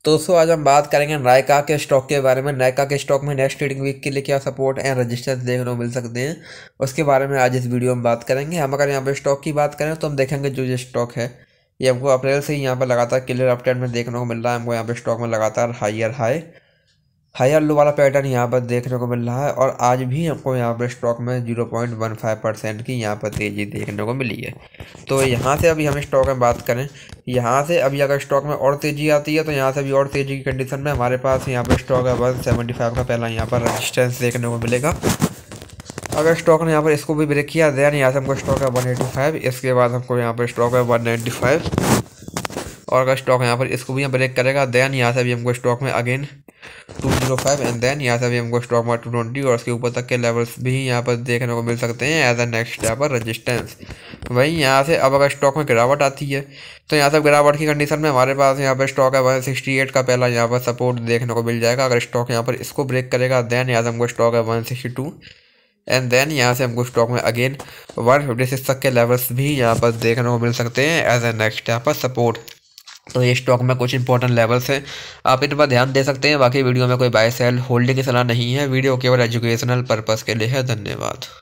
तो दोस्तों आज हम बात करेंगे नायका के स्टॉक के बारे में। नायका के स्टॉक में नेक्स्ट ट्रेडिंग वीक के लिए क्या सपोर्ट एंड रजिस्टर्स देखने को मिल सकते हैं, उसके बारे में आज इस वीडियो में बात करेंगे। हम अगर यहाँ पर स्टॉक की बात करें तो हम देखेंगे जो ये स्टॉक है ये हमको अप्रैल से ही यहाँ पर लगातार क्लियर अपट्रेंड में देखने को मिल रहा है। हमको यहाँ पर स्टॉक में लगातार हायर लो वाला पैटर्न यहाँ पर देखने को मिल रहा है, और आज भी हमको यहाँ पर स्टॉक में 0.15% की यहाँ पर तेज़ी देखने को मिली है। तो यहाँ से अभी हम स्टॉक में बात करें, यहाँ से अभी अगर स्टॉक में और तेज़ी आती है तो यहाँ से अभी और तेज़ी की कंडीशन में हमारे पास यहाँ पर स्टॉक है 175 का पहला यहाँ पर रजिस्टेंस देखने को मिलेगा। अगर स्टॉक ने यहाँ पर इसको भी ब्रेक किया देन यहाँ से हमको स्टॉक है 185, इसके बाद हमको यहाँ पर स्टॉक है 195, और अगर स्टॉक यहाँ पर इसको भी ब्रेक करेगा देन यहाँ से भी हमको स्टॉक में अगेन 205 एंड देन यहाँ से भी हमको स्टॉक में 220 और उसके ऊपर तक के लेवल्स भी यहाँ पर देखने को मिल सकते हैं एज अ नेक्स्ट यहाँ पर रजिस्टेंस। वहीं यहाँ से अब अगर स्टॉक में गिरावट आती है तो यहाँ से गिरावट की कंडीशन में हमारे पास यहाँ पर स्टॉक है 168 का पहला यहाँ पर सपोर्ट देखने को मिल जाएगा। अगर स्टॉक यहाँ पर इसको ब्रेक करेगा देन यहाँ से हमको स्टॉक है 162 एंड देन यहाँ से हमको स्टॉक में अगेन 156 तक के लेवल्स भी यहाँ पर देखने को मिल सकते हैं एज अ नेक्स्ट यहाँ पर सपोर्ट। तो ये स्टॉक में कुछ इंपॉर्टेंट लेवल्स हैं, आप इन पर ध्यान दे सकते हैं। बाकी वीडियो में कोई बाय सेल होल्डिंग की सलाह नहीं है, वीडियो केवल एजुकेशनल पर्पस के लिए है। धन्यवाद।